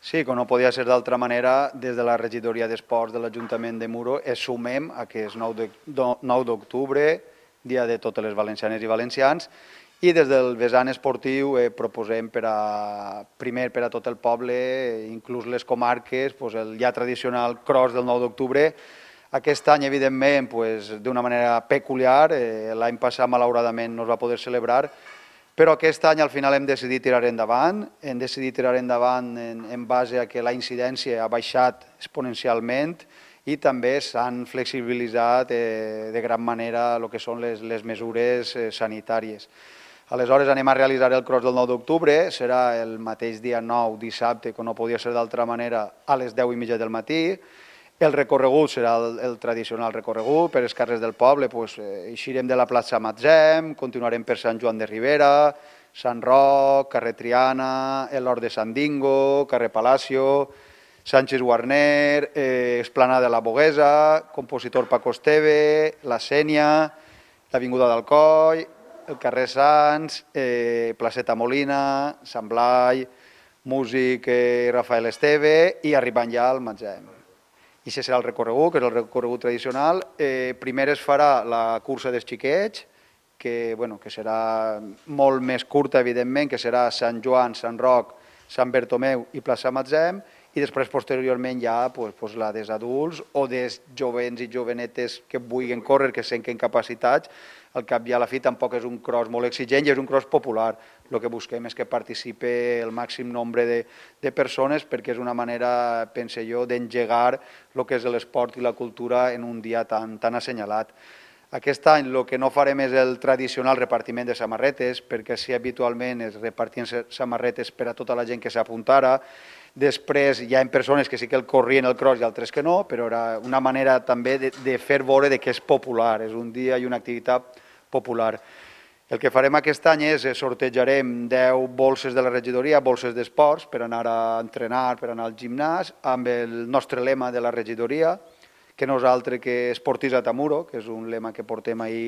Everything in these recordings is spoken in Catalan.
Sí, com no podia ser d'altra manera, des de la regidoria d'Esports de l'Ajuntament de Muro es sumem a que és 9 d'octubre, dia de totes les valencianes i valencians, i des del vessant esportiu proposem primer per a tot el poble, inclús les comarques, el ja tradicional cross del 9 d'octubre. Aquest any, evidentment, d'una manera peculiar, l'any passat malauradament no es va poder celebrar, però aquest any al final hem decidit tirar endavant en base a que la incidència ha baixat exponencialment i també s'han flexibilitzat de gran manera el que són les mesures sanitàries. Aleshores anem a realitzar el cross del 9 d'octubre, serà el mateix dia 9, dissabte, que no podia ser d'altra manera, a les 10:30 del matí. El recorregut serà el tradicional recorregut per els carrers del poble, eixirem de la plaça Matzem, continuarem per Sant Joan de Ribera, Sant Roc, carrer Triana, l'Hort de Sant Dingo, carrer Palacio, Sánchez Guarner, Esplanada de la Boguesa, Compositor Paco Esteve, la Sénia, l'Avinguda d'Alcoi, el carrer Sants, Placeta Molina, Sant Blai, Músic Rafael Esteve i arribant ja al Matzem. I aquest serà el recorregut, que és el recorregut tradicional. Primer es farà la cursa dels xiquets, que serà molt més curta, evidentment, que serà Sant Joan, Sant Roc, Sant Bertomeu i plaça Matzem, i després, posteriorment, ja la dels adults o dels jovents i jovenetes que vulguin córrer, que senten capacitats. Al cap i a la fi tampoc és un cross molt exigent i és un cross popular. El que busquem és que participi el màxim nombre de persones perquè és una manera, penso jo, d'engegar el que és l'esport i la cultura en un dia tan assenyalat. Aquest any el que no farem és el tradicional repartiment de samarretes, perquè si habitualment es repartien samarretes per a tota la gent que s'apuntara. Després hi ha persones que sí que el corrien el cross i altres que no, però era una manera també de fer veure que és popular, és un dia i una activitat popular. El que farem aquest any és sortejarem 10 bolses de la regidoria, bolses d'esports, per anar a entrenar, per anar al gimnàs, amb el nostre lema de la regidoria, que no és altre que Esportiza't a Muro, que és un lema que portem ahir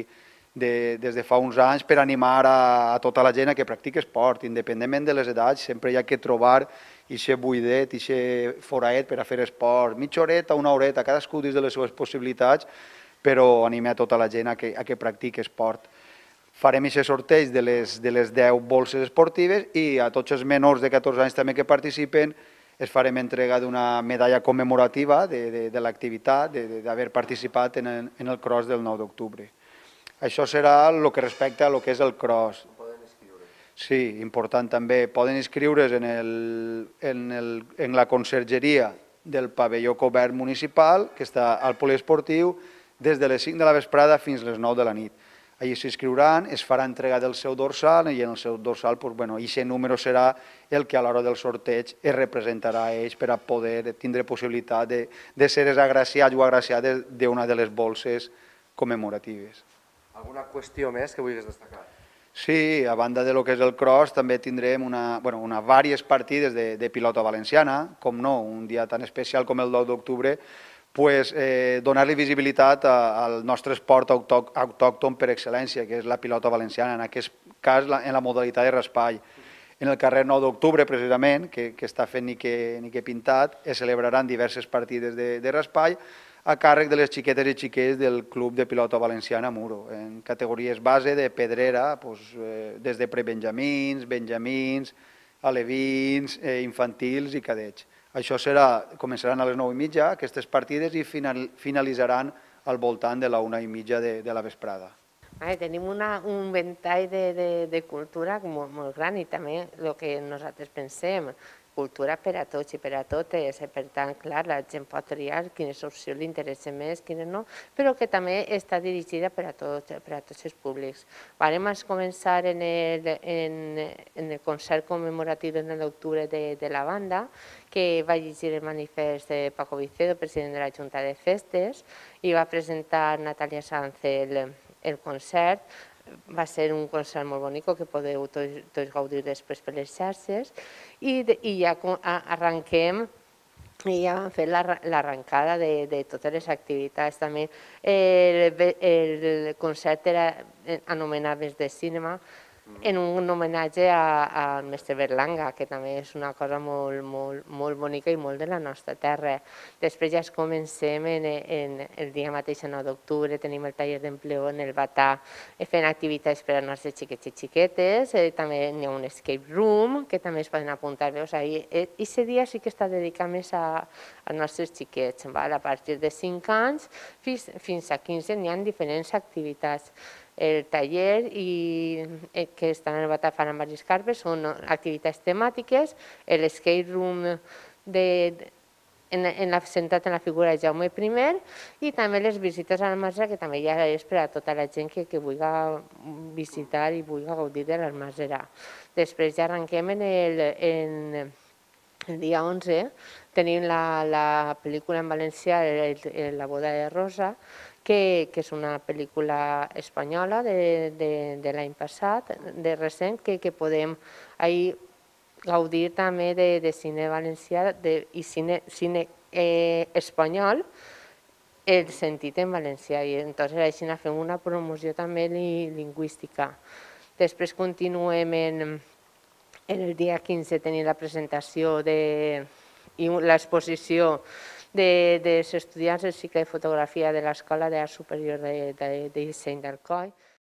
des de fa uns anys per animar a tota la gent a que practiqui esport, independentment de les edats. Sempre hi ha que trobar aquest buidet, aquest foraet per a fer esport, mitja horeta, una horeta, cadascú dins de les seves possibilitats, però animar a tota la gent a que practiqui esport. Farem aquest sorteig de les 10 bolses esportives i a tots els menors de 14 anys també que participen es farem entrega d'una medalla commemorativa de l'activitat, d'haver participat en el cross del 9 d'octubre. Això serà el que respecta a el que és el cross. Poden inscriure. Sí, important també. Poden inscriure's en la consergeria del pavelló cobert municipal, que està al poliesportiu, des de les 5 de la vesprada fins a les 9 de la nit. Allí s'inscriuran, es farà entrega del seu dorsal i en el seu dorsal aquest número serà el que a l'hora del sorteig es representarà a ells per a poder tindre possibilitat de ser agraciats o agraciades d'una de les bolses commemoratives. Alguna qüestió més que vulguis destacar? Sí, a banda de lo que és el cross també tindrem diverses partides de pilota valenciana, com no, un dia tan especial com el 9 d'octubre, donar-li visibilitat al nostre esport autòcton per excel·lència, que és la pilota valenciana, en aquest cas en la modalitat de raspall. En el carrer 9 d'octubre, precisament, que està fent ni que pintat, es celebraran diverses partides de raspall a càrrec de les xiquetes i xiquets del Club de Pilota Valenciana Muro, en categories base de pedrera, des de prebenjamins, benjamins, alevins, infantils i cadets. Això començaran a les 9:30, aquestes partides, i finalitzaran al voltant de la 1:30 de la vesprada. Tenim un ventall de cultura molt gran i també el que nosaltres pensem, cultura per a tots i per a totes. Per tant, clar, la gent pot triar quines opcions li interessen més, quines no, però que també està dirigida per a tots els públics. Vam començar en el concert commemoratiu de l'octubre de la banda, que va llegir el manifest de Paco Vicedo, president de la Junta de Festes, i va presentar Natàlia Sanz el concert. Va ser un concert molt bonic que podeu tots gaudir després per les xarxes, i ja arrenquem i ja vam fer l'arrencada de totes les activitats. També el concert era anomenat Mes de Cinema, en un homenatge al mestre Berlanga, que també és una cosa molt molt bonica i molt de la nostra terra. Després ja comencem el dia mateix, el 9 d'octubre, tenim el taller d'empleo en el Batà fent activitats per als nostres xiquets i xiquetes, també hi ha un escape room que també es poden apuntar. Aquest dia sí que està dedicat més als nostres xiquets, a partir de 5 anys fins a 15 n'hi ha diferents activitats. El taller que està en el Batà fan amb les carpes són activitats temàtiques, l'escape room centrat en la figura de Jaume I i també les visites a l'Almàssera, que també ja és per a tota la gent que vulgui visitar i vulgui gaudir de l'Almàssera. Després ja arrenquem el dia 11, tenim la pel·lícula en valencià, La boda de Rosa, que és una pel·lícula espanyola de l'any passat, de recent, que podem gaudir també de cine valencià i cine espanyol, el sentit en valencià, i entonces així fem una promoció també lingüística. Després continuem el dia 15, tenim la presentació i l'exposició dels estudiants del cicle de fotografia de l'Escola d'Art Superior de Disseny d'Alcoi.